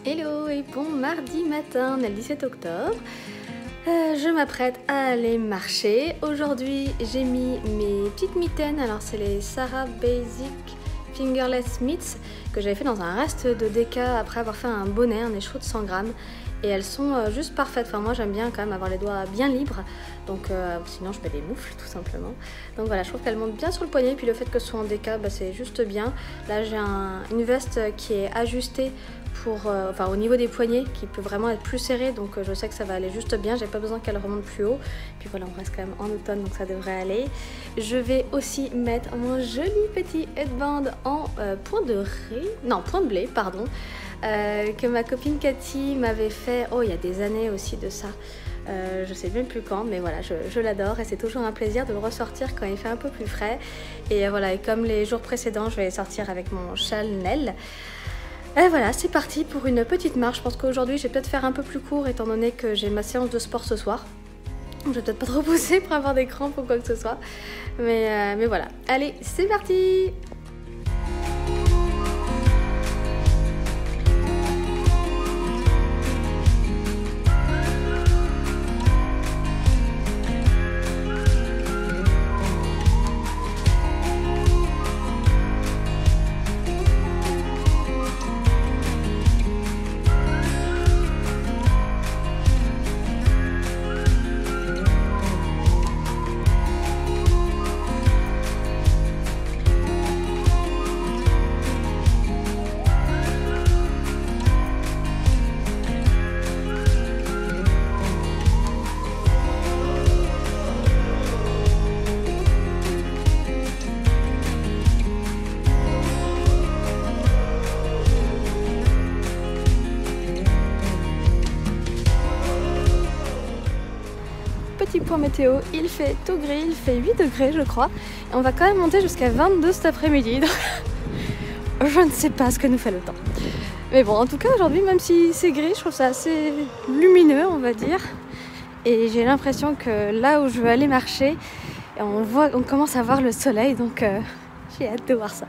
Hello et bon mardi matin, on est le 17 octobre. Je m'apprête à aller marcher. Aujourd'hui j'ai mis mes petites mitaines, alors c'est les Sarah Basic Fingerless Mitts que j'avais fait dans un reste de déca après avoir fait un bonnet, un écheveau de 100 grammes. Et elles sont juste parfaites, enfin moi j'aime bien quand même avoir les doigts bien libres, donc sinon je mets des moufles tout simplement. Donc voilà, je trouve qu'elles montent bien sur le poignet, puis le fait que ce soit en déca, c'est juste bien. Là j'ai une veste qui est ajustée pour, au niveau des poignets, qui peut vraiment être plus serrée, donc je sais que ça va aller juste bien, j'ai pas besoin qu'elle remonte plus haut. Puis voilà, on reste quand même en automne, donc ça devrait aller. Je vais aussi mettre mon joli petit headband en point de blé, pardon. Que ma copine Cathy m'avait fait, il y a des années aussi de ça, je sais même plus quand, mais voilà, je l'adore et c'est toujours un plaisir de le ressortir quand il fait un peu plus frais. Et voilà, et comme les jours précédents, je vais sortir avec mon châle Nell. Et voilà, c'est parti pour une petite marche. Je pense qu'aujourd'hui, je vais peut-être faire un peu plus court étant donné que j'ai ma séance de sport ce soir. Je vais peut-être pas trop pousser pour avoir des crampes ou quoi que ce soit, mais voilà. Allez, c'est parti! Petit point météo, il fait tout gris, il fait 8 degrés je crois, et on va quand même monter jusqu'à 22 cet après-midi, donc je ne sais pas ce que nous fait le temps. Mais bon, en tout cas aujourd'hui, même si c'est gris, je trouve ça assez lumineux on va dire, et j'ai l'impression que là où je veux aller marcher, on commence à voir le soleil, donc j'ai hâte de voir ça.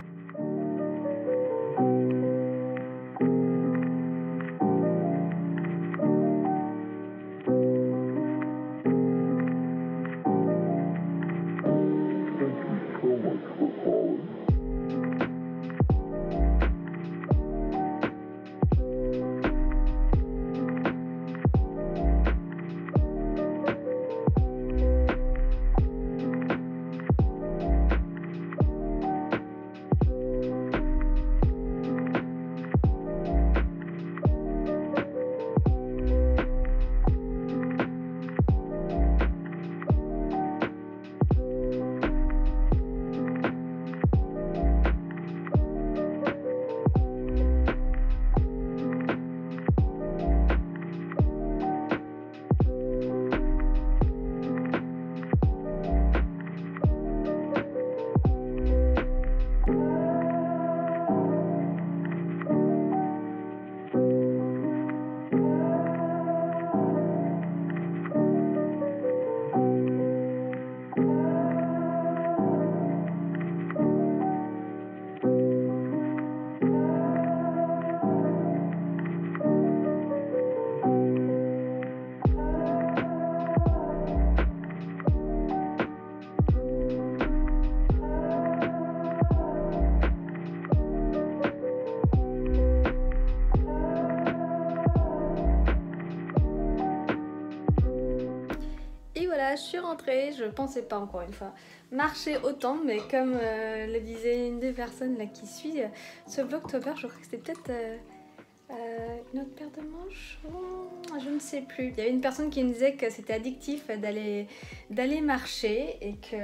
Et voilà, je suis rentrée, je pensais pas encore une fois marcher autant, mais comme le disait une des personnes là qui suit ce Vlogtober, je crois que c'était peut-être une autre paire de manches, je ne sais plus. Il y avait une personne qui me disait que c'était addictif d'aller marcher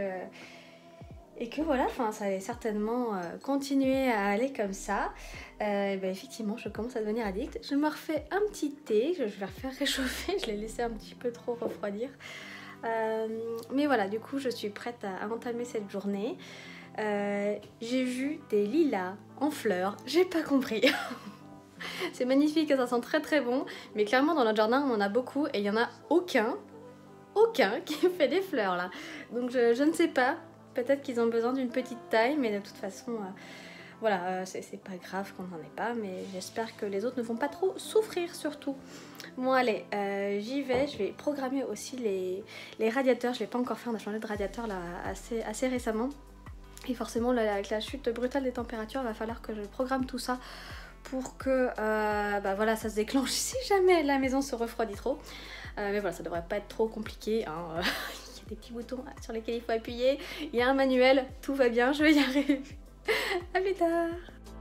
et que voilà, ça allait certainement continuer à aller comme ça. Effectivement, je commence à devenir addict. Je me refais un petit thé, je vais le refaire réchauffer, je l'ai laissé un petit peu trop refroidir. Mais voilà, du coup je suis prête à entamer cette journée. J'ai vu des lilas en fleurs, j'ai pas compris. C'est magnifique et ça sent très très bon, mais clairement dans notre jardin on en a beaucoup et il y en a aucun qui fait des fleurs là. Donc je ne sais pas, peut-être qu'ils ont besoin d'une petite taille, mais de toute façon voilà, c'est pas grave qu'on n'en ait pas, mais j'espère que les autres ne vont pas trop souffrir surtout. Bon allez, j'y vais, je vais programmer aussi les radiateurs, je l'ai pas encore fait, on a changé de radiateur là assez récemment. Et forcément là, avec la chute brutale des températures, il va falloir que je programme tout ça pour que bah voilà, ça se déclenche si jamais la maison se refroidit trop. Mais voilà, ça devrait pas être trop compliqué, hein. Il y a des petits boutons sur lesquels il faut appuyer, il y a un manuel, tout va bien, je vais y arriver. A plus tard.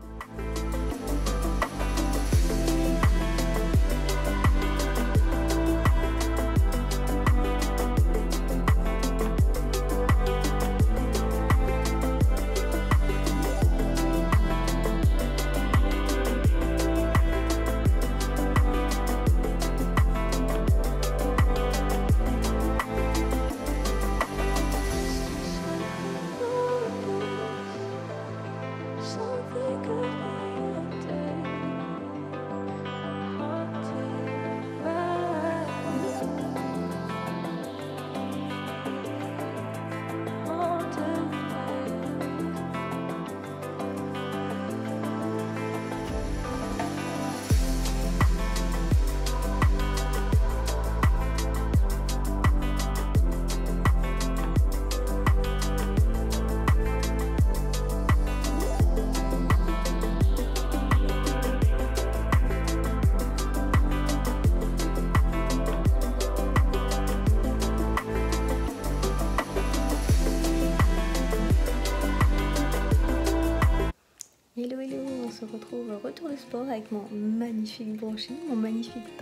Hello hello, on se retrouve au retour du sport avec mon magnifique brushing, mon magnifique teint.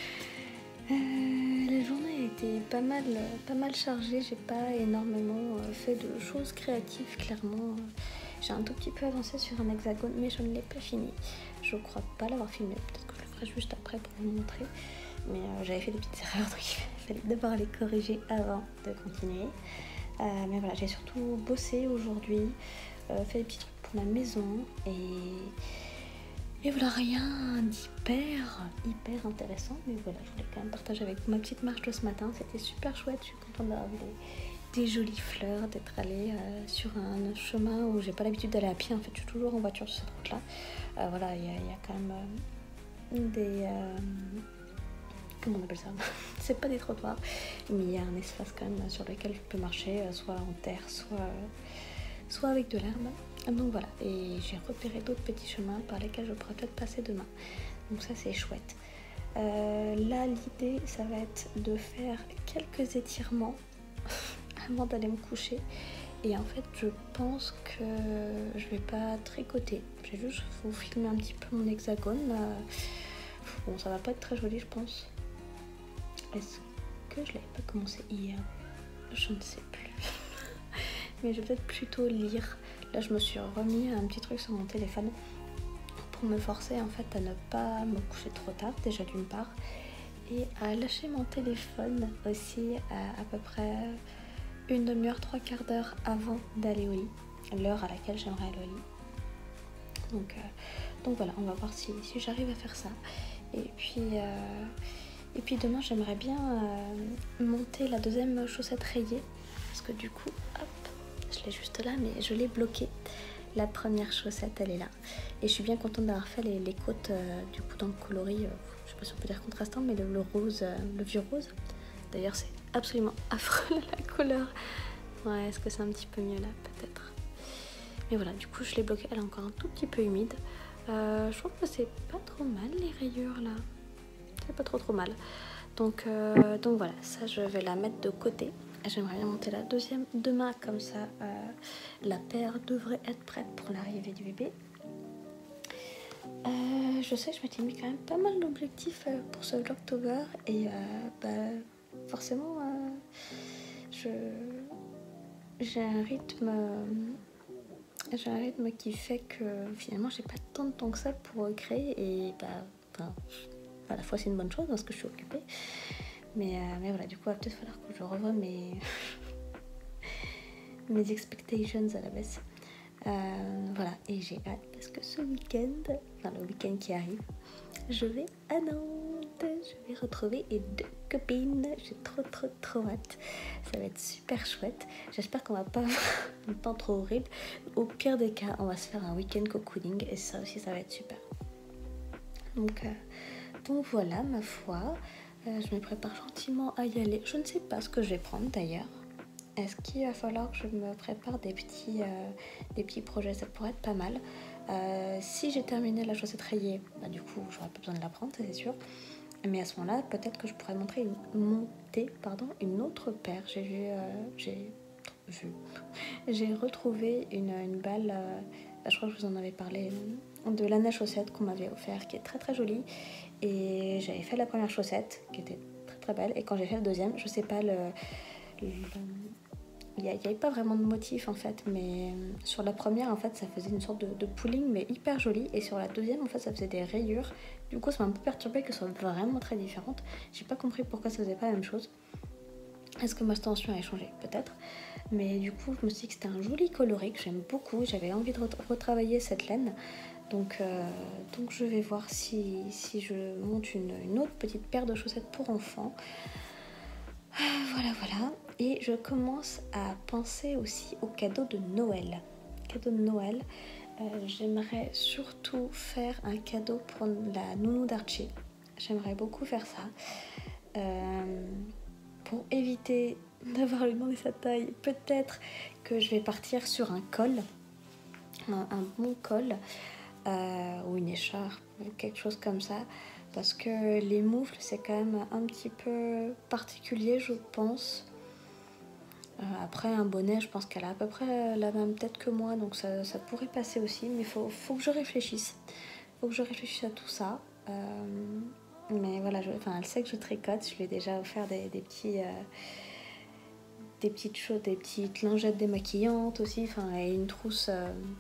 La journée a été pas mal chargée, j'ai pas énormément fait de choses créatives clairement. J'ai un tout petit peu avancé sur un hexagone mais je ne l'ai pas fini. Je crois pas l'avoir filmé, peut-être que je le ferai juste après pour vous montrer. Mais j'avais fait des petites erreurs donc il fallait d'abord les corriger avant de continuer. Mais voilà, j'ai surtout bossé aujourd'hui, fait des petits trucs pour la maison et voilà, rien d'hyper intéressant, mais voilà, je voulais quand même partager avec vous ma petite marche de ce matin. C'était super chouette, je suis contente d'avoir vu des jolies fleurs, d'être allée sur un chemin où j'ai pas l'habitude d'aller à pied, en fait je suis toujours en voiture sur cette route là. Voilà, il y a quand même des comment on appelle ça? C'est pas des trottoirs, mais il y a un espace quand même sur lequel je peux marcher, soit en terre, soit avec de l'herbe. Donc voilà, et j'ai repéré d'autres petits chemins par lesquels je pourrais peut-être passer demain. Donc ça c'est chouette. Là l'idée ça va être de faire quelques étirements avant d'aller me coucher. Et en fait je pense que je vais pas tricoter. J'ai juste vous filmer un petit peu mon hexagone. Bon, ça va pas être très joli je pense. Est-ce que je l'avais pas commencé hier? Je ne sais plus. Mais je vais peut-être plutôt lire. Là je me suis remis un petit truc sur mon téléphone pour me forcer en fait à ne pas me coucher trop tard déjà d'une part, et à lâcher mon téléphone aussi à peu près une demi-heure, trois quarts d'heure avant d'aller au lit, l'heure à laquelle j'aimerais aller au lit. Donc voilà, on va voir si j'arrive à faire ça. Et puis demain j'aimerais bien monter la deuxième chaussette rayée, parce que du coup, hop, je l'ai juste là, mais je l'ai bloquée. La première chaussette, elle est là. Et je suis bien contente d'avoir fait les côtes du coup dans le coloris, je sais pas si on peut dire contrastant, mais le rose, le vieux rose. D'ailleurs, c'est absolument affreux la couleur. Ouais, est-ce que c'est un petit peu mieux là? Peut-être. Mais voilà, du coup, je l'ai bloquée. Elle est encore un tout petit peu humide. Je trouve que c'est pas trop mal les rayures là. C'est pas trop mal. Donc voilà, ça je vais la mettre de côté. J'aimerais bien monter la deuxième demain, comme ça la paire devrait être prête pour l'arrivée du bébé. Je sais que je m'étais mis quand même pas mal d'objectifs pour ce Vlogtober et forcément j'ai un rythme qui fait que finalement j'ai pas tant de temps que ça pour créer, et à la fois c'est une bonne chose parce que je suis occupée, mais voilà, du coup il va peut-être falloir que je revoie mes expectations à la baisse. Voilà, et j'ai hâte parce que ce week-end, enfin le week-end qui arrive, je vais à Nantes. je vais retrouver les 2 copines. J'ai trop hâte. Ça va être super chouette. J'espère qu'on va pas un temps trop horrible. Au pire des cas, on va se faire un week-end cocooning et ça aussi, ça va être super. Donc voilà, ma foi. Je me prépare gentiment à y aller. Je ne sais pas ce que je vais prendre d'ailleurs. Est-ce qu'il va falloir que je me prépare des petits projets? Ça pourrait être pas mal. Si j'ai terminé la chaussette rayée, bah, du coup, j'aurai pas besoin de la prendre, ça c'est sûr. Mais à ce moment-là, peut-être que je pourrais monter une autre paire. J'ai retrouvé une balle, je crois que je vous en avais parlé, de Lana Chaussette qu'on m'avait offert, qui est très jolie. Et j'avais fait la première chaussette, qui était très belle. Et quand j'ai fait la deuxième, je sais pas, il n'y avait pas vraiment de motif en fait, mais sur la première en fait ça faisait une sorte de pooling mais hyper joli, et sur la deuxième en fait ça faisait des rayures. Du coup ça m'a un peu perturbée que ce soit vraiment très différente. J'ai pas compris pourquoi ça faisait pas la même chose. Est-ce que ma tension a changé? Peut-être. Mais du coup je me suis dit que c'était un joli coloris que j'aime beaucoup. J'avais envie de retravailler cette laine. Donc je vais voir si je monte une autre petite paire de chaussettes pour enfants. Voilà. Et je commence à penser aussi aux cadeaux de Noël. J'aimerais surtout faire un cadeau pour la nounou d'Archie. J'aimerais beaucoup faire ça. Pour éviter d'avoir lui demander sa taille, peut-être que je vais partir sur un col. Un bon col. Ou une écharpe, ou quelque chose comme ça. Parce que les moufles, c'est quand même un petit peu particulier, je pense. Après, un bonnet, je pense qu'elle a à peu près la même tête que moi, donc ça pourrait passer aussi. Mais faut que je réfléchisse. Faut que je réfléchisse à tout ça. Mais voilà, elle sait que je tricote. Je lui ai déjà offert des petites choses, des petites lingettes démaquillantes aussi. Et une trousse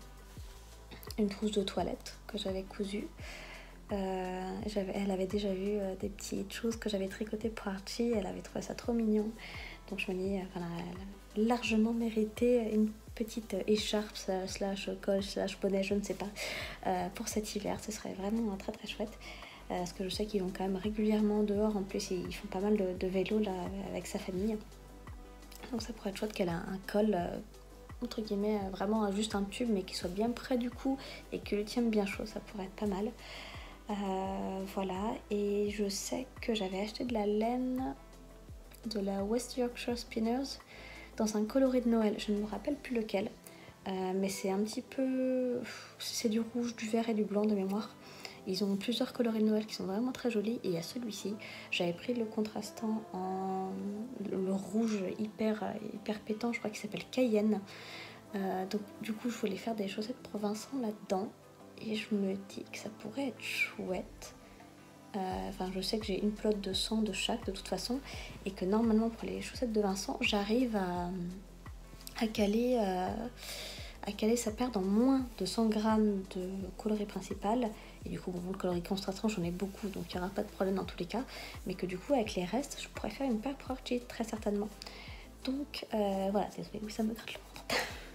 de toilette que j'avais cousue. Elle avait déjà vu des petites choses que j'avais tricotées pour Archie. Elle avait trouvé ça trop mignon. Donc je me dis, elle a largement mérité une petite écharpe slash col slash bonnet, je ne sais pas, pour cet hiver. Ce serait vraiment très chouette. Parce que je sais qu'ils vont quand même régulièrement dehors. En plus, ils font pas mal de vélo là, avec sa famille. Donc ça pourrait être chouette qu'elle ait un col, entre guillemets, vraiment juste un tube, mais qui soit bien près du cou et qui le tienne bien chaud. Ça pourrait être pas mal. Voilà, et je sais que j'avais acheté de la laine de la West Yorkshire Spinners dans un coloris de Noël, je ne me rappelle plus lequel, mais c'est un petit peu, c'est du rouge, du vert et du blanc de mémoire. Ils ont plusieurs coloris de Noël qui sont vraiment très jolis, et il y a celui-ci, j'avais pris le contrastant en le rouge hyper pétant, je crois qu'il s'appelle Cayenne. Donc du coup je voulais faire des chaussettes pour Vincent là-dedans. Et je me dis que ça pourrait être chouette. Je sais que j'ai une pelote de 100 de chaque de toute façon. Et que normalement pour les chaussettes de Vincent, j'arrive à caler sa paire dans moins de 100 grammes de coloris principal. Et du coup, le coloris contrastant, j'en ai beaucoup. Donc il n'y aura pas de problème dans tous les cas. Mais que du coup, avec les restes, je pourrais faire une paire pour Archie, très certainement. Donc voilà, désolée, oui, ça me gratte le ventre.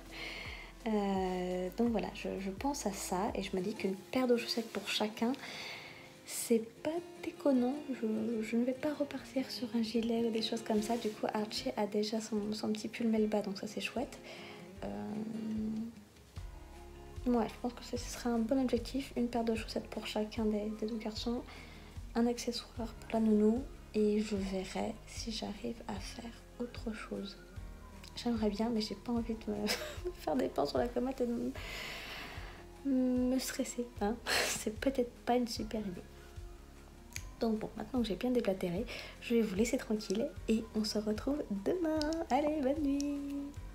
Donc voilà, je pense à ça et je me dis qu'une paire de chaussettes pour chacun, c'est pas déconnant. Je ne vais pas repartir sur un gilet ou des choses comme ça. Du coup, Archie a déjà son petit pull Melba, donc ça c'est chouette. Ouais, je pense que ce serait un bon objectif. Une paire de chaussettes pour chacun des deux garçons, un accessoire pour la nounou, et je verrai si j'arrive à faire autre chose. J'aimerais bien, mais j'ai pas envie de me faire des pains sur la comète et de me stresser. Hein. C'est peut-être pas une super idée. Donc bon, maintenant que j'ai bien déblatéré, je vais vous laisser tranquille et on se retrouve demain. Allez, bonne nuit!